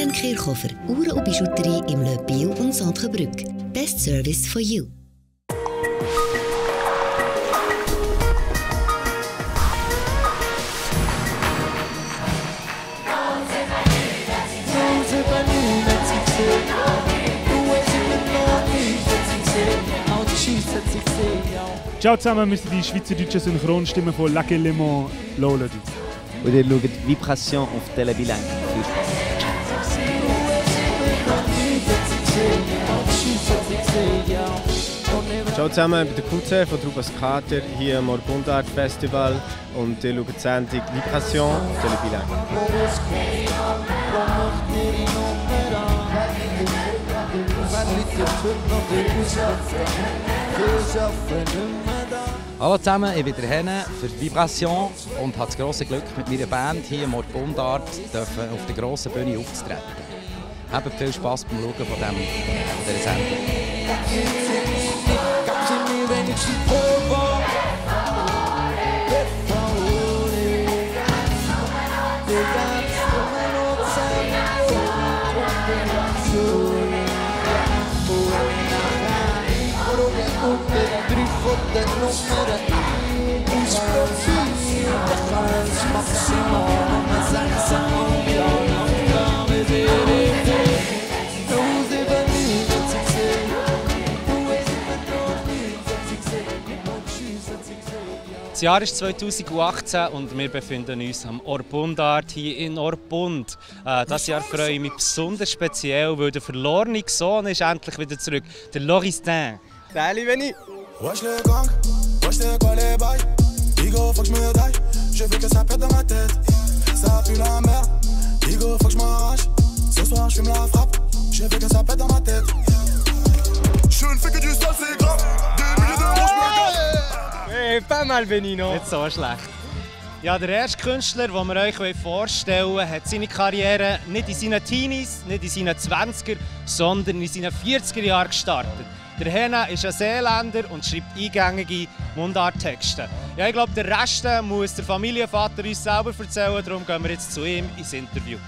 Karen Kirchhofer, Uhren und Bijouterie im Le Bio und Centrebrück. Best Service for you. Ciao zusammen, wir sind die schweizerdeutsche Synchronstimmen von Lac et Léman, Lola. Und ihr schaut Vibration auf Tele Bilang. Viel Spaß. Ciao zusammen, ich bin der QC von Trubas Kater hier am Orbundart Festival und ihr schaut die Sendung Vibration auf Tele Bilang. Hallo zusammen, ich bin der Henne für Vibration und habe das grosse Glück, mit meiner Band hier im Orbundart auf der grossen Bühne aufzutreten. Habt viel Spass beim Schauen von dieser Sendung. Das Jahr ist 2018 und wir befinden uns am Orbundart hier in Orbund. Dieses Jahr freue ich mich besonders speziell, weil der verlorene Sohn ist endlich wieder zurück, der Lauristin. Salut Benny! Wesh le gang, wesh c'est quoi les bails? Igo, faut que je me taille, je veux que ça pète dans ma tête. Ça pue la merde, Igo, faut que je m'arrache. Ce soir je fume la frappe, je veux que ça pète dans ma tête. Je ne fais que du sale, c'est grave. Des milliers d'euros, je me gâte. Hey, pas mal Benny, non? Nicht so schlecht. Ja, der erste Künstler, den wir euch vorstellen wollen, hat seine Karriere nicht in seinen Teenies, nicht in seinen 20er, sondern in seinen 40er Jahren gestartet. Der Henne ist ein Seeländer und schreibt eingängige Mundarttexte. Ja, ich glaube, der Rest muss der Familienvater uns selber erzählen, darum gehen wir jetzt zu ihm ins Interview.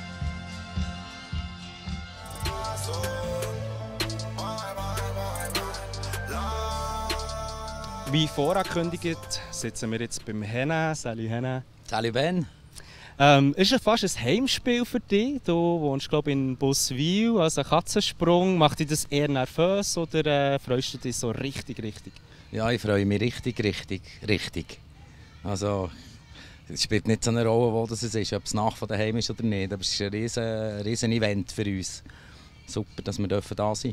Wie vorangekündigt, sitzen wir jetzt beim Henne. Salut Henne. Salut Ben. Ist es fast ein Heimspiel für dich? Du wohnst, glaube ich, in Buswil, also Katzensprung. Macht dich das eher nervös oder freust du dich so richtig? Ja, ich freue mich richtig. Also, es spielt nicht so eine Rolle, wo das ist, ob es nach von daheim ist oder nicht. Aber es ist ein riesen Event für uns. Super, dass wir da sein dürfen.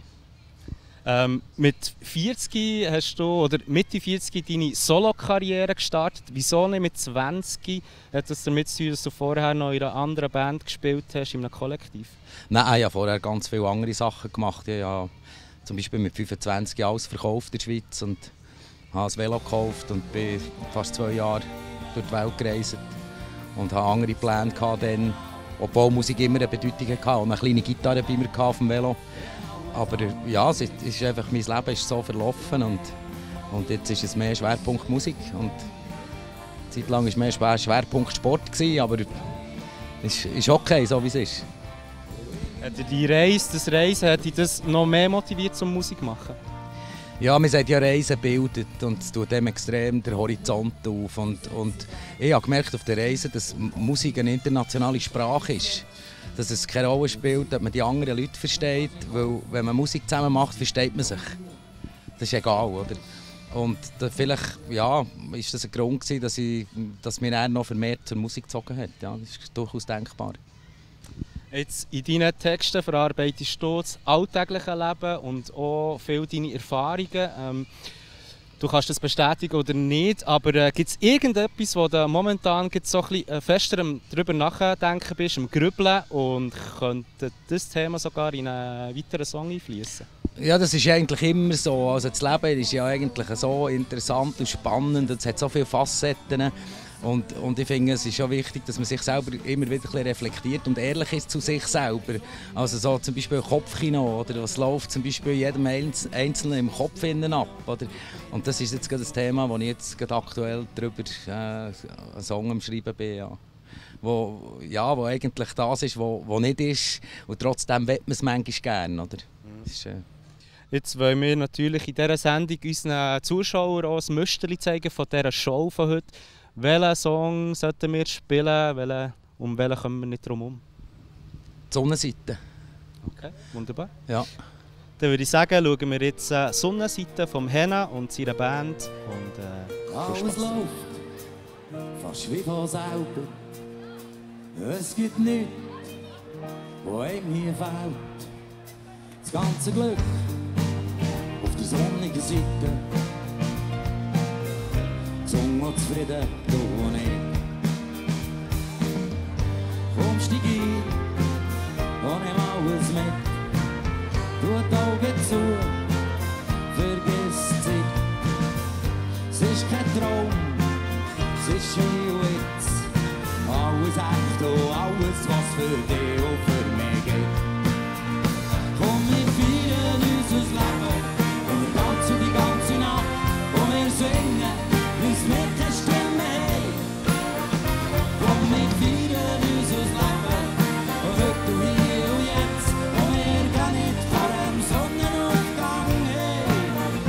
Mit 40 hast du, oder Mitte 40 deine Solo-Karriere gestartet. Wieso nicht mit 20? Hat das damit zu tun, dass du vorher noch in einer anderen Band gespielt hast, in einem Kollektiv? Nein, ich habe vorher ganz viele andere Sachen gemacht. Ich habe zum Beispiel mit 25 alles verkauft in der Schweiz und habe ein Velo gekauft und bin fast 2 Jahre durch die Welt gereist. Und hatte andere Pläne dann, obwohl Musik immer eine Bedeutung hatte. Und eine kleine Gitarre bei mir auf dem Velo. Aber ja, es ist einfach, mein Leben ist so verlaufen und jetzt ist es mehr Schwerpunkt Musik. Und eine Zeit lang war mehr Schwerpunkt Sport, aber es ist okay, so wie es ist. Hat das Reisen hat dich das noch mehr motiviert zum Musik machen? Ja, man sagt ja, Reisen bildet und es tut dem extrem den Horizont auf. Und ich habe gemerkt auf der Reise, dass Musik eine internationale Sprache ist. Dass es keine Rolle spielt, ob man die anderen Leute versteht, weil wenn man Musik zusammen macht, versteht man sich. Das ist egal, oder? Und vielleicht ja, ist das ein Grund gewesen, dass mich dann noch vermehrt zur Musik gezogen hat. Ja, das ist durchaus denkbar. Jetzt in deinen Texten verarbeitest du das alltägliche Leben und auch viele deine Erfahrungen. Du kannst das bestätigen oder nicht, aber gibt es irgendetwas, wo du momentan so ein bisschen fester darüber nachdenken bist, am Grübeln, und könnte das Thema sogar in einen weiteren Song einfließen? Ja, das ist eigentlich immer so. Also das Leben ist ja eigentlich so interessant und spannend. Es hat so viele Facetten. Und ich finde, es ist schon wichtig, dass man sich selber immer wieder ein bisschen reflektiert und ehrlich ist zu sich selber. Also so zum Beispiel Kopfkino, oder was läuft zum Beispiel jedem Einzelnen im Kopf innen ab. Oder? Und das ist jetzt gerade das Thema, wo ich jetzt gerade aktuell darüber einen Song am Schreiben bin. Ja. wo eigentlich das ist, wo nicht ist. Und trotzdem will man es manchmal gerne. Oder? Jetzt wollen wir natürlich in dieser Sendung unseren Zuschauern auch ein Müsterchen zeigen von dieser Show von heute. Welchen Song sollten wir spielen? Um welchen kommen wir nicht drum herum? Die Sonnenseite. Okay, wunderbar. Ja. Dann würde ich sagen, schauen wir jetzt Sonnenseite vom Henna und seiner Band. Und, alles läuft, fast wie von selber. Es gibt nichts, wo einem hier fehlt. Das ganze Glück auf der sonnigen Seite. Gesund und zufrieden, du und ich. Komm, steig ein und nimm alles mit. Tu die Augen zu, vergiss die Zeit. Es ist kein Traum, es ist hier und jetzt. Alles echt und alles, was für dich und für mich geht. Komm, wir feiern unser Leben und wir tanzen die ganze Nacht. Und wir singen, bis wir keine Stimme haben. Komm, wir feiern unser Leben und heute und hier und jetzt. Und wir gehen nicht vor dem Sonnenaufgang heim.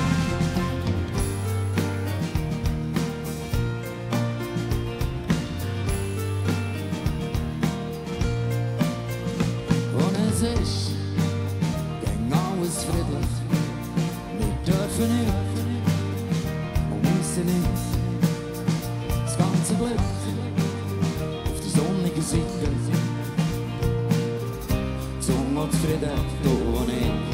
Und es ist gegen alles friedlich. Wir dürfen nicht und müssen nicht. Das ganze Glück auf der sonnigen Seite. Gesund und zufrieden, du und ich.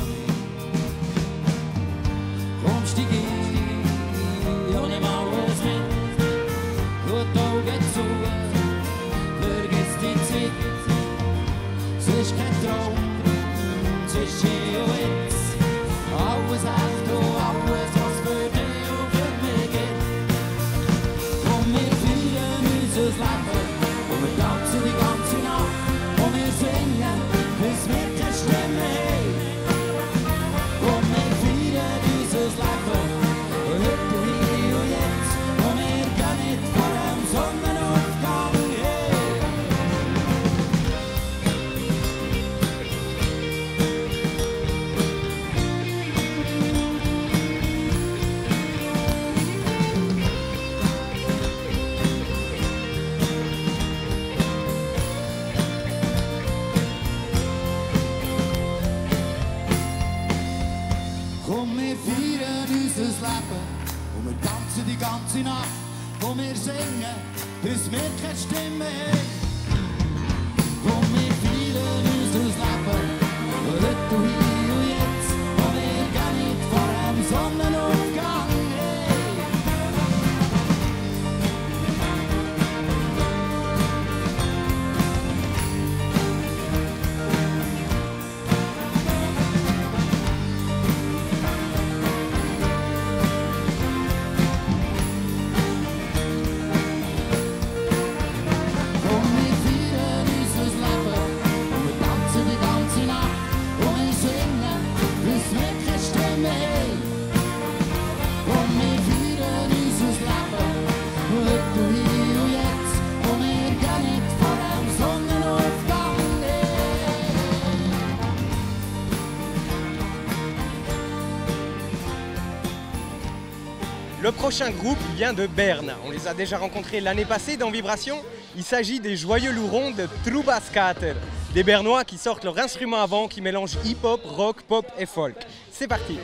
Komm, steig ein und nimm alles mit. Tu die Augen zu, vergiss die Zeit. Es ist kein Traum, es ist hier und jetzt. Alles echt und alles, was für dich und für mich geht. Komm, wir feiern unser Leben und wir tanzen die ganze Nacht. Und wir singen, bis wir keine Stimme haben. Komm, wir feiern unser Leben und heute und hier und jetzt. Und wir gehen nicht vor dem Sonnenaufgang heim. Komm, wir feiern unser Leben und wir tanzen die ganze Nacht. Und wir singen, bis wir keine Stimme haben. Komm, wir feiern unser Leben und heute und hier und jetzt. Und wir gehen nicht vor dem Sonnenaufgang heim. Komm, wir feiern unser Leben und wir tanzen die ganze Nacht. Und wir singen, bis wir keine Stimme haben. Komm, wir feiern unser Leben und heute und hier und jetzt. Und wir gehen nicht vor dem Sonnenaufgang heim. Le prochain groupe vient de Berne. On les a déjà rencontrés l'année passée dans Vibration. Il s'agit des Joyeux Lourons de Trubaskater. Des Bernois qui sortent leur instrument avant, qui mélangent hip-hop, rock, pop et folk. C'est parti.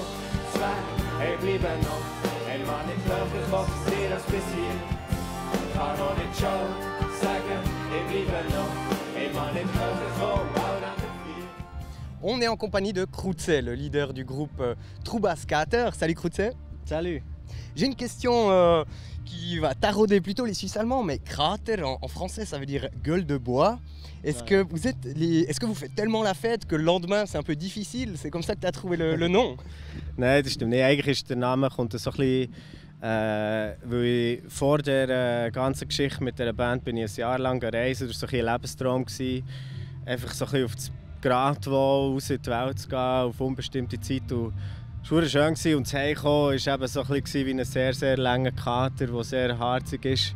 On est en compagnie de Kroutze, le leader du groupe Trubaskater. Salut Kroutze. Salut. J'ai une question qui va tarauder plutôt les Suisses allemands, mais Krater en français ça veut dire gueule de bois. Est-ce que vous faites tellement la fête que le lendemain c'est un peu difficile? C'est comme ça que tu as trouvé le nom? Nein, das stimmt nicht. Eigentlich ist der Name kommt so ein bisschen, weil ich vor der ganzen Geschichte mit dieser Band bin ich ein Jahr lang gereist. Das war so ein Lebenstraum gewesen. Einfach so ein bisschen auf das Gradwohl raus in die Welt zu gehen, auf unbestimmte Zeit. Und es war schön und das Heimkommen war eben so ein bisschen wie ein sehr, sehr langer Kater, der sehr harzig ist.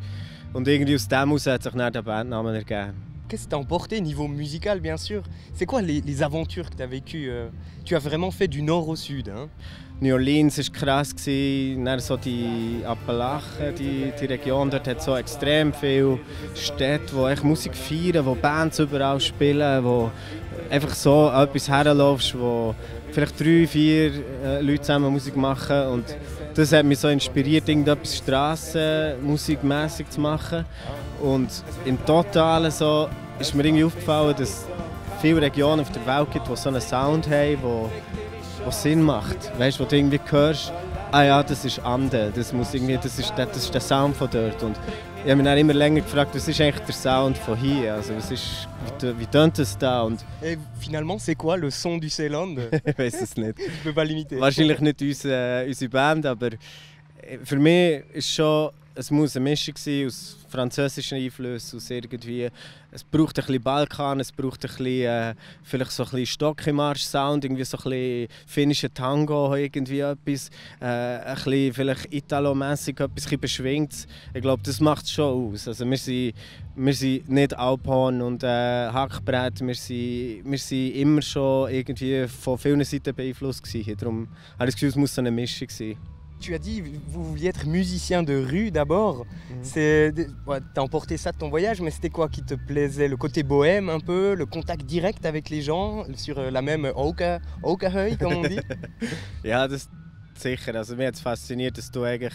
Und irgendwie aus dem heraus hat sich dann der Bandnamen ergeben. Qu'est-ce que t'as emporté niveau musical, bien sûr? C'est quoi les aventures que t'as vécues? Tu as vraiment fait du nord au sud, hein? New Orleans war krass, dann so die Appalachen, die Region, dort hat so extrem viele Städte, die echt Musik feiern, wo Bands überall spielen, wo einfach so etwas herläufst, wo vielleicht 3, 4 Leute zusammen Musik machen. Und das hat mich so inspiriert, irgendetwas strassenmusikmässig zu machen. Und im Totalen so ist mir irgendwie aufgefallen, dass es viele Regionen auf der Welt gibt, die so einen Sound haben, der Sinn macht. Weißt du, wo du irgendwie hörst, ah ja, das ist Ande, das ist der Sound von dort. Und ich habe mich dann immer länger gefragt, was ist eigentlich der Sound von hier? Also, wie tönt es da? Und Et finalement, c'est quoi le son du Seeland? ich weiß es nicht. Je peux pas l'imiter. Wahrscheinlich nicht unsere Band, aber für mich ist schon, es muss eine Mischung sein aus französischen Einflüssen, aus irgendwie, es braucht ein bisschen Balkan, es braucht ein bisschen, vielleicht so ein bisschen Stock-im-Marsch-Sound, irgendwie so ein bisschen finnischer Tango, irgendwie etwas, ein bisschen vielleicht Italo-mässig, etwas ein bisschen beschwingt. Ich glaube, das macht es schon aus. Also wir sind nicht Alphorn und Hackbrett, wir sind immer schon irgendwie von vielen Seiten beeinflusst gewesen. Darum habe ich das Gefühl, es muss so eine Mischung sein. Tu as dit vous vouliez être musicien de rue d'abord. Ouais, t'as emporté ça de ton voyage, mais c'était quoi qui te plaisait? Le côté bohème un peu, le contact direct avec les gens, sur la même Okerhöhe, comme on dit? Ja, das sicher. Also mich hat es fasziniert, dass du eigentlich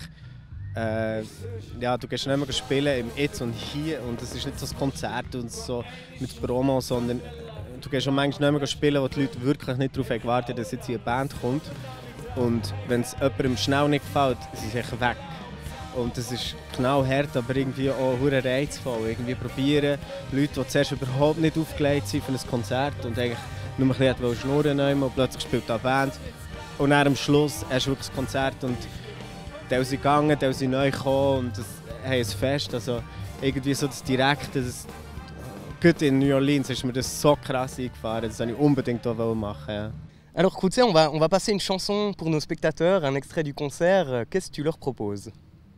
du gehst nicht mehr spielen im Jetzt und Hier und es ist nicht so ein Konzert und so mit Promo, sondern du gehst auch manchmal nicht mehr spielen, wo die Leute wirklich nicht darauf warten, dass jetzt hier eine Band kommt. Und wenn es jemandem schnell nicht gefällt, sind sie einfach weg. Und das ist knallhart, aber irgendwie auch hure reizvoll. Irgendwie probieren, Leute, die zuerst überhaupt nicht aufgelegt sind für ein Konzert und eigentlich nur ein bisschen schnurren und plötzlich spielt eine Band. Und dann am Schluss hast du wirklich das Konzert und die sind gegangen, die sind neu gekommen und das haben ein Fest. Also irgendwie so das Direkte, gerade in New Orleans ist mir das so krass eingefahren, das wollte ich unbedingt auch machen. Ja. Alors Krutze, on va passer une chanson pour nos spectateurs, un extrait du concert. Qu'est-ce que tu leur proposes?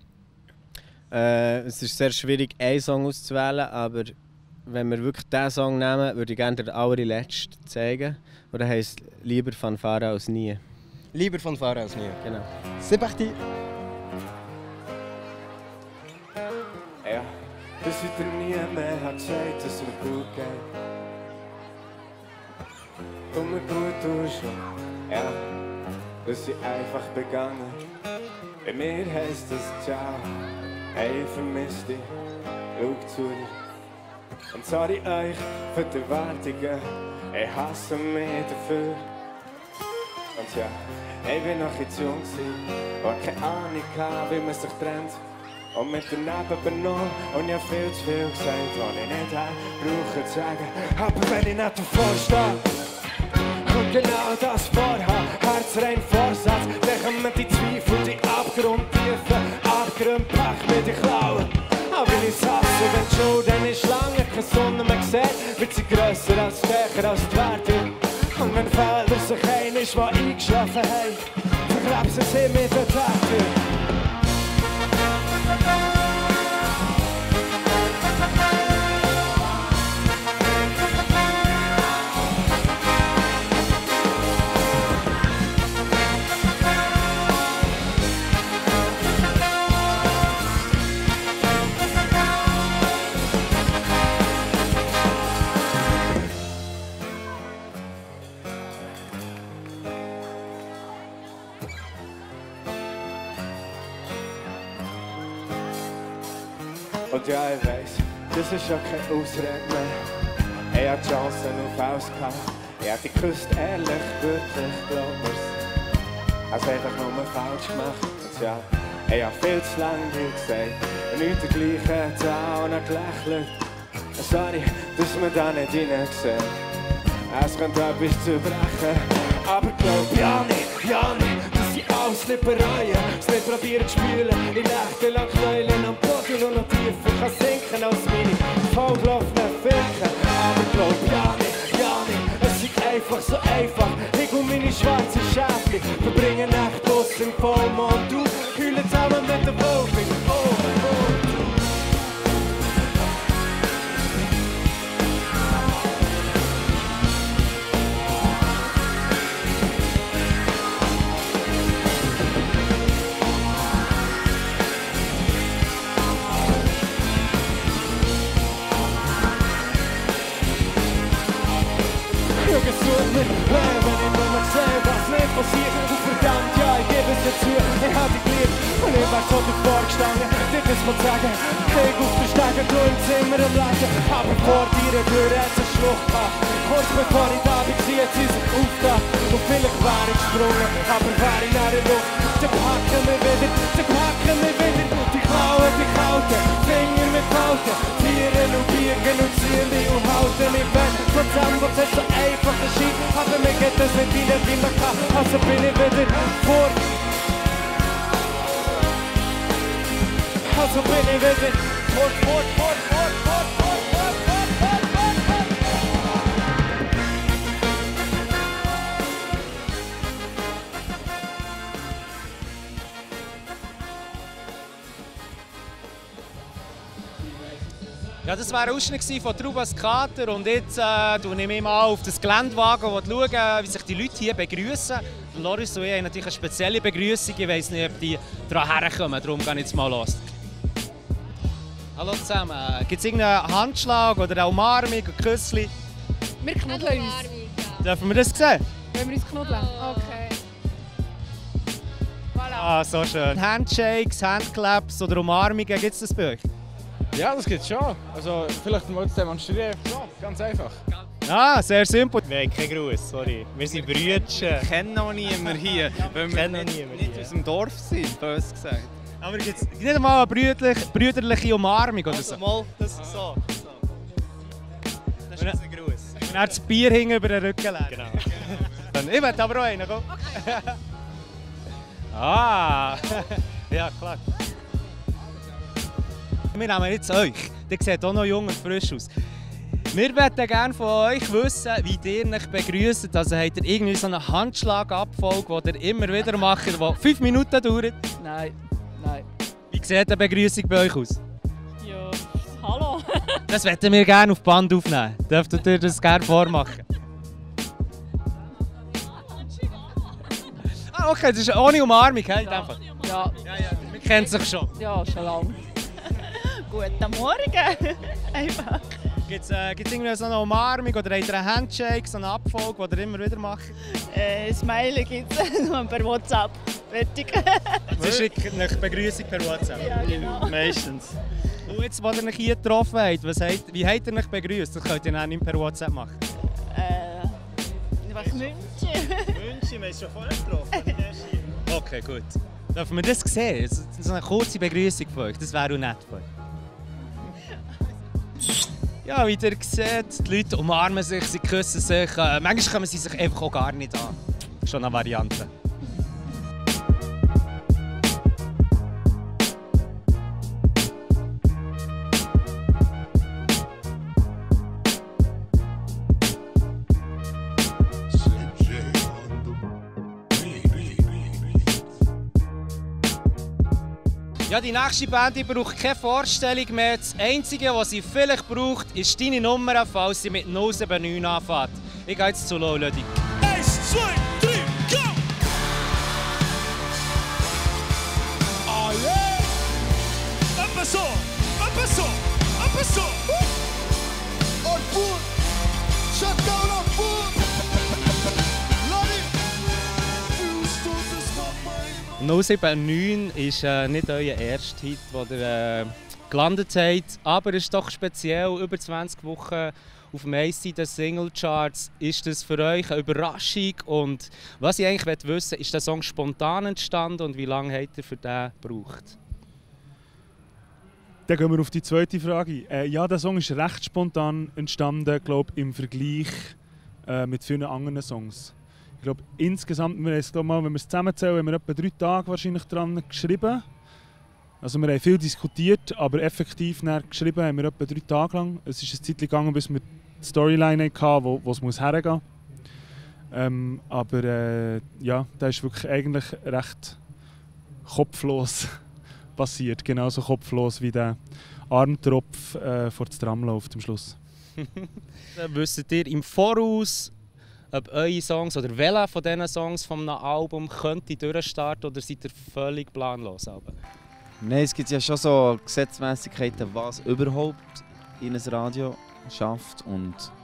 Es ist sehr schwierig, einen Song auszuwählen, aber wenn wir wirklich diesen Song nehmen, würde ich gerne den allerletzten zeigen. Und der heisst «Lieber Fanfare als nie». Lieber Fanfare als nie. Genau. C'est parti! Ja, bis wieder nie mehr hat gesagt, dass es mir gut geht. Und mir gut tust, ja, dass ich einfach begangen. Bei mir heisst das Ciao, hey, ich vermiss dich, schau zu dir. Und sorry euch für die Erwartungen, ich hasse mich dafür. Und ja, ich bin noch jetzt jung gewesen, war keine Ahnung hatte, wie man sich trennt. Und mit daneben benommen und ich hab viel zu viel gesagt, was ich nicht brauche zu sagen. Aber wenn ich nicht davor stehe, und genau das vorhaben, herzrein Vorsatz, dann kommen die Zweifel, die abgrundtiefen Abgründe Pech mit den Klauen. Aber ich hasse, wenn die Schuld dann ist lange keine Sonne mehr sieht, wird sie grösser als stärker als die Werte. Und wenn Felder sich ein ist, die eingeschlafen haben, verkleben sie sich mit der Tat. Und ja, ich weiss, das ist ja keine Ausrede mehr. Ich hatte Chancen auf alles gehabt. Ich hätte geküsst, ehrlich, wirklich, glaub mir's. Also einfach nur falsch gemacht. Und ja, ich hab viel zu lange nichts gesagt. Und nicht der gleiche da und gelächelt. Sorry, dass wir da nicht hineinsehen. Es könnte etwas zerbrechen. Aber glaub ja nicht, dass sie alles nicht bereuen. Es nicht probieren zu spülen, in Nächte lang knäulen am Boden und noch tiefer kann sinken als meine vollgelaufenen Finken. Aber glaub ja nicht, es ist einfach so einfach. Ich und meine schwarzen Schäfchen verbringen Nacht draussen im Vollmond. Du heulen zusammen mit der Wolken. Oh, du. wieder wenn ich nur noch sehe, was nicht passiert. Und verdammt, ja, ich gebe es dir zu, ich hab dich lieb. Und ich wär so davor gestanden, dir das mal zu sagen. Ich auf der Stege, du im Zimmer am Lachen. Aber vor deiner Tür hat's eine Schlucht gehabt. Kurz bevor ich da war, hat sie sich aufgetan. Und vielleicht wär ich gesprungen, aber wär ich nach der Luft. Sie packen mich wieder, sie packen mich wieder. Die klauen, die kalten, Finger mit Falten. Tieren und biegen und ziehen mich und halten mich weg. Von zusammen, was es so einfach erscheint. Aber mir geht das nicht rein, wie man kann. Also bin ich wieder fort. Also bin ich wieder fort, fort, fort, fort, fort, fort, fort, fort, fort, fort, fort. Ja, das war ein Ausschnitt von Trubascater und jetzt schaue ich mich mal auf das Geländewagen und schaue, wie sich die Leute hier begrüßen. Loris und ich haben natürlich eine spezielle Begrüßung, ich weiss nicht, ob die daran herkommen, darum gehe ich jetzt mal los. Hallo zusammen, gibt es irgendeinen Handschlag oder eine Umarmung, ein Küssli? Wir knuddeln uns. Dürfen wir das sehen? Wollen wir uns knuddeln? Okay. Voilà. Ah, so schön. Handshakes, Handclaps oder Umarmungen, gibt es das bei euch? Ja, das gibt's schon. Also vielleicht mal demonstrieren. So, ganz einfach. Ah, sehr simpel. Wir haben keinen Gruß, sorry. Wir sind Brüder. Wir kennen noch niemanden hier, weil wir nicht aus dem Dorf sind, bös gesagt. Aber gibt es nicht einmal eine brüderliche Umarmung oder so? Also mal, das so. Das ist unser Gruß. Und dann das Bier hinten über den Rücken legen. Genau. Ich möchte aber auch einen, komm. Okay. Ah, ja klar. Wir nehmen jetzt euch. Ihr seht auch noch jung und frisch aus. Wir möchten gerne von euch wissen, wie ihr euch begrüßt. Also habt ihr irgendwie so eine Handschlagabfolge, die ihr immer wieder macht, die 5 Minuten dauert? Nein, nein. Wie sieht eine Begrüßung bei euch aus? Ja, hallo. Das möchten wir gerne auf Band aufnehmen. Dürftet ihr das gerne vormachen? Ah, okay, das ist ohne Umarmung, hey, in dem Fall. Ja. Wir kennen sich schon. Ja, schon lange. Guten Morgen. Einfach. Gibt es irgendwie so eine Umarmung oder habt ihr einen Handshake, so eine Abfolge, die ihr immer wieder macht? Smiley gibt es nur per WhatsApp. Fertig. Sie schicken eine Begrüßung per WhatsApp? Ja, genau. Meistens. Und jetzt, wo ihr euch hier getroffen habt, wie habt ihr euch begrüßt? Das könnt ihr dann nicht per WhatsApp machen. Was München. München, wir haben schon vorher getroffen. Okay, gut. Dürfen wir das sehen? So eine kurze Begrüßung von euch, das wäre auch nett von euch. Ja, wie ihr seht, die Leute umarmen sich, sie küssen sich. Manchmal kommen sie sich einfach auch gar nicht an. Schon eine Variante. Ja, die nächste Band die braucht keine Vorstellung mehr. Das Einzige, was sie vielleicht braucht, ist deine Nummer, falls sie mit 079 anfängt. Ich gehe jetzt zu Low Ludwig. 1, 2, 3, go! Oh yeah! Empezó, empezó, empezó! On foot! Shut down on foot! Lari! 079 ist nicht euer erster Hit, den ihr gelandet habt, aber es ist doch speziell, über 20 Wochen auf dem meisten der Singlecharts. Ist das für euch eine Überraschung? Und was ich eigentlich wissen will, ist der Song spontan entstanden und wie lange habt ihr für den gebraucht? Dann gehen wir auf die zweite Frage. Ja, der Song ist recht spontan entstanden, glaube ich, im Vergleich mit vielen anderen Songs. Ich glaube, insgesamt, wenn wir es zusammenzählen, haben wir etwa 3 Tage wahrscheinlich dran geschrieben. Also wir haben viel diskutiert, aber effektiv geschrieben haben wir etwa 3 Tage lang. Es ist eine Zeit gegangen, bis wir die Storyline hatten, wo es hergehen muss. Aber ja, das ist wirklich eigentlich recht kopflos passiert. Genauso kopflos wie der Armtropf vor das Tram läuft am Schluss. Wisst ihr im Voraus, ob eure Songs oder welcher von diesen Songs von einem Album könnte durchstarten oder seid ihr völlig planlos? Nein, es gibt ja schon so Gesetzmäßigkeiten, was überhaupt in ein Radio schafft. Und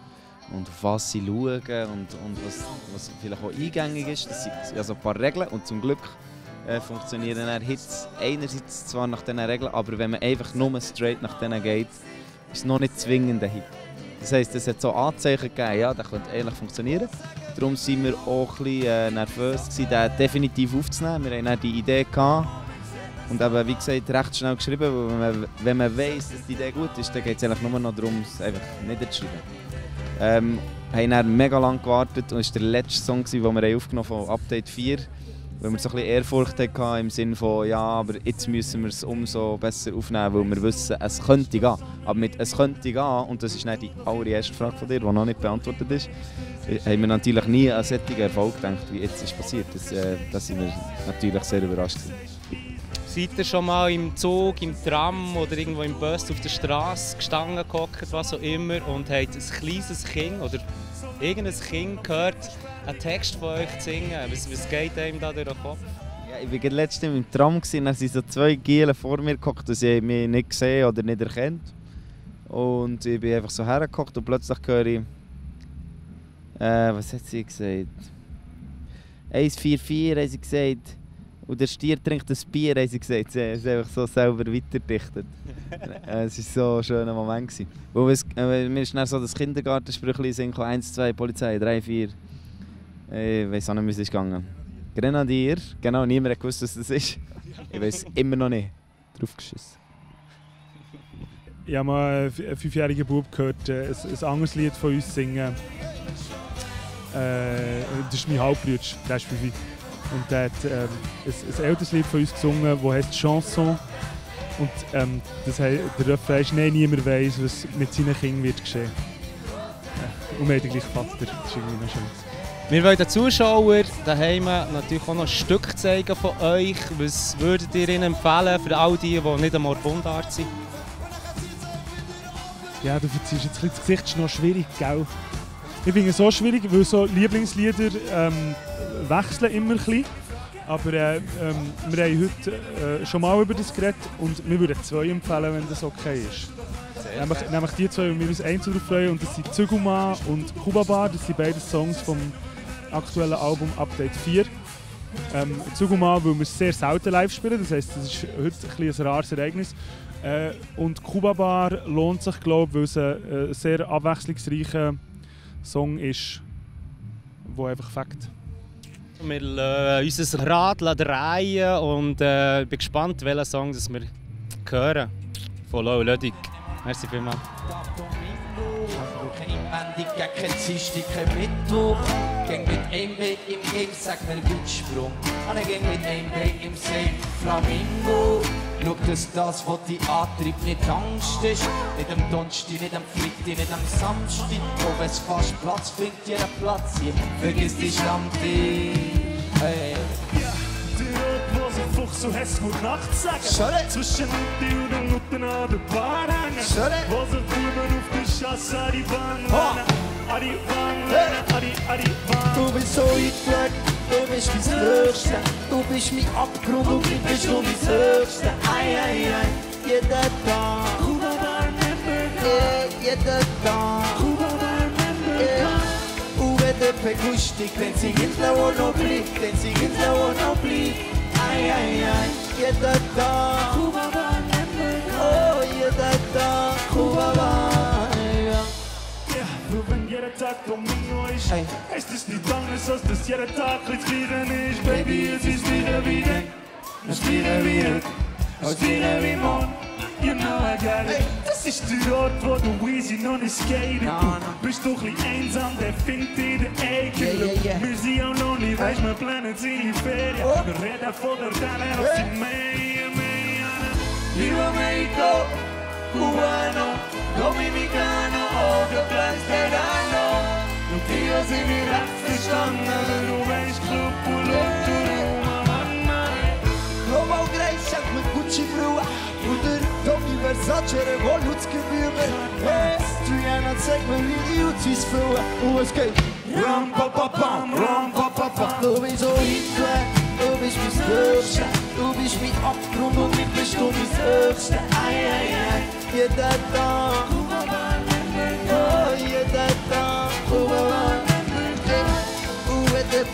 und auf was sie schauen und was vielleicht auch eingängig ist. Das sind also ein paar Regeln und zum Glück funktionieren dann Hits einerseits zwar nach diesen Regeln, aber wenn man einfach nur straight nach denen geht, ist es noch nicht zwingend ein Hit. Das heisst, es hat so Anzeichen gegeben, ja, das könnte eigentlich funktionieren. Darum waren wir auch ein bisschen nervös, den definitiv aufzunehmen. Wir hatten dann die Idee gehabt und eben, wie gesagt, recht schnell geschrieben, weil wenn man weiss, dass die Idee gut ist, dann geht es eigentlich nur noch darum, es einfach niederzuschreiben. Wir haben dann mega lange gewartet und es war der letzte Song, den wir aufgenommen haben von Update 4. Weil wir so ein bisschen Ehrfurcht hatten im Sinne von, ja, aber jetzt müssen wir es umso besser aufnehmen, weil wir wissen, es könnte gehen. Aber mit «es könnte gehen», und das ist nicht die allererste Frage von dir, die noch nicht beantwortet ist, haben wir natürlich nie an solchen Erfolg gedacht, wie jetzt ist passiert. Das sind wir natürlich sehr überrascht. Seid ihr schon mal im Zug, im Tram oder irgendwo im Bus auf der Straße gestanden, gehockt, was auch immer, und habt ein kleines Kind oder irgendein Kind gehört, einen Text von euch zu singen? Was geht einem da durch den Kopf? Ja, ich war letztens im Tram, da sind so 2 Gielen vor mir gehockt, die sie mich nicht gesehen oder nicht erkannt. Und ich bin einfach so hergehockt und plötzlich höre ich... was hat sie gesagt? 144 haben sie gesagt. Und der Stier trinkt ein Bier, haben sie gesagt. Sie haben es einfach so selber weiterdichtet. Es war so ein schöner Moment. Weil mir ist dann so das Kindergartensprüchlein sind 1, 2, Polizei, 3, 4. Ich weiss auch nicht, wie es ist gegangen. Grenadier, genau, niemand hat gewusst, was das ist. Ich weiss immer noch nicht. Draufgeschissen. Ich habe mal einen 5-jährigen Bub gehört, ein anderes Lied von uns singen. Das ist mein Halbbruder, der ist 5. Und der hat ein älteres Lied von uns gesungen, das heisst «Chanson». Und der Refrain ist «Nein, niemand weiss, was mit seinen Kindern wird geschehen». Und wir haben den gleichen Vater, das ist irgendwie noch schön. Wir wollen den Zuschauern daheim natürlich auch noch ein Stück zeigen von euch. Was würdet ihr ihnen empfehlen für all die nicht einmal Mundart sind? Ja, du verziehst jetzt ein bisschen das Gesicht, das ist noch schwierig, gell? Ich finde es so schwierig, weil so Lieblingslieder wechseln immer ein bisschen. Aber wir haben heute schon mal über das geredet und wir würden 2 empfehlen, wenn das okay ist. Nämlich die 2, die wir uns einzeln darauf freuen, und das sind «Züguma» und «Kuba Bar». Das sind beide Songs vom aktuellen Album Update 4. «Züguma», weil wir es sehr selten live spielen, das heisst, das ist heute ein rares Ereignis. Und «Kuba Bar» lohnt sich, glaube ich, weil es ein sehr abwechslungsreicher Song ist, der einfach fängt. Wir lassen unser Rad drehen und bin gespannt, welchen Song das wir hören. Von Low Lödig. Merci vielmals. Keine Inwendung, kein Dienstag, kein Mittwoch. Ging mit einem Weg im Game, sag mir Guttsprung. Und ich ging mit einem Weg im See, Flamingo. Schau, dass das, was die Antrieb nicht Angst ist. Nicht am Donnerstag, nicht am Freitag, nicht am Samstag. Wo es fast Platz findet, jeder Platz hier. Vergiss die Schlampe. Hey. Der Ort, wo Fuchs so heiß gut Nacht sagen. Zwischen Nutti und Nutten an der Bar hängen. Wo sie Buben auf der Chasse an die Wand Du bist so weit weg, du bist mein Höchste. Du bist mein Abgrund und du bist nur mein Höchste. Ei, ei, ei, jeden Tag. Jeden Tag. Und wenn der Peg lustig, dann singt er auch noch bleibt, dann singt er auch noch bleibt. Ei, ei, ei, jeden Tag. Oh, jeden Tag. Kuba, wenn jeder Tag Domingo ist, heißt es nicht anders, als dass jeder Tag das Gleiche ist. Baby, es ist wieder wie denk, es wieder wie heute, es wieder wie morgen. You know I got it. Das ist der Ort, wo du easy noch nicht skaten. Du bist doch ein bisschen einsam, der findet in der Ecke. Wir sind auch noch nicht, weißt wir planen seine Ferien. Wir reden von der Tele, was sie mehr. Viva Mexico, Cubano, Dominicano, all the plans that I know. Und hier sind wir recht verstanden, du weißt, Club und Global Grace schenkt mir Gucci Brühe. Oder Tommy Versace, Revoluzgebühren. Hey, Triana zeigt mir, wie die Utis füllen. Und es geht ram pa pa pam, ram pa pa pam. Du bist so weit weg, du bist mein Höchste. Du bist mein Abgrund und ich bist du mein Höchste. Ei, ei, ei, jeden Tag. Oh, jeden Tag.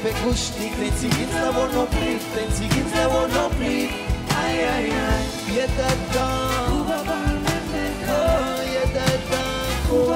weg lustig, denn sie gibt's da, wo noch bleibt, denn sie gibt's da, wo noch bleibt. Ei, ei, ei, jeder Tag, oh, jeder Tag, oh,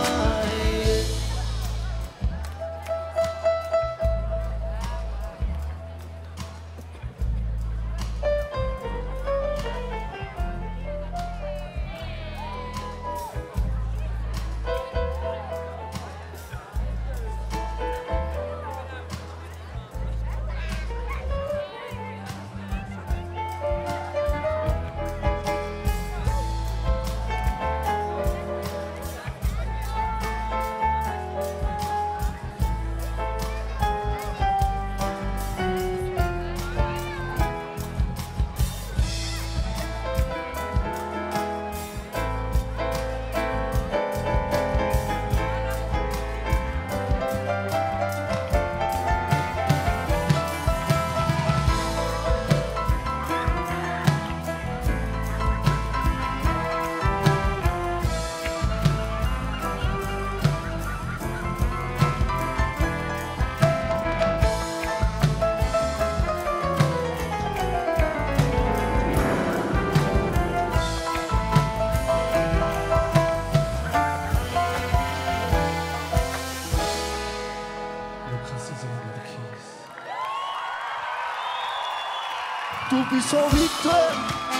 Du bist so weit weg,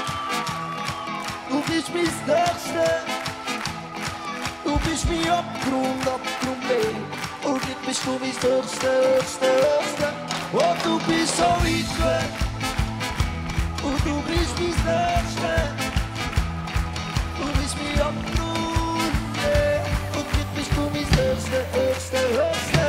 du bist mein Nächste. Du bist mein Abgrund, Abgrundweh. Und jetzt bist du mein Höchste, Höchste, Höchste. Oh, du bist so weit weg, und du bist mein Nächste. Du bist mein Abgrundweh. Und jetzt bist du mein Höchste, Höchste, Höchste.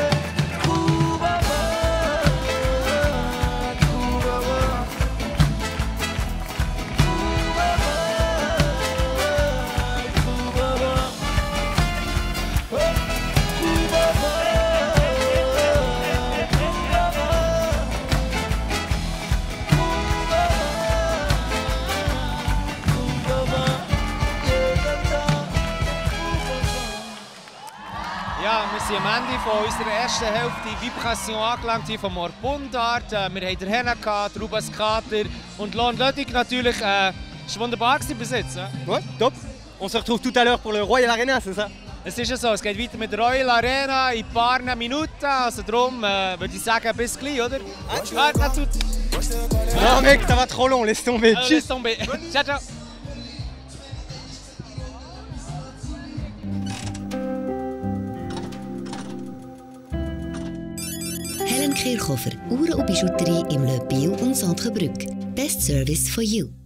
Ja, wir sind am Ende von unserer ersten Hälfte Vibration angelangt, hier vom Morbundart. Wir hatten den Henna, Trubas Kater und Lon Lödig natürlich. Es war wunderbar bis jetzt. Ouais, top. On se retrouve tout à l'heure pour le Royal Arena, c'est ça? Es ist ja so, es geht weiter mit der Royal Arena in ein paar Minuten. Also darum würde ich sagen, bis gleich, oder? À tout. Non mec, ça va trop long, laisse tomber. Tschüss. Laisse tomber. Ciao, ciao. Helen Kirchhofer, Uhren und Bijouterie im Le Biel und Centre Brück. Best Service for you.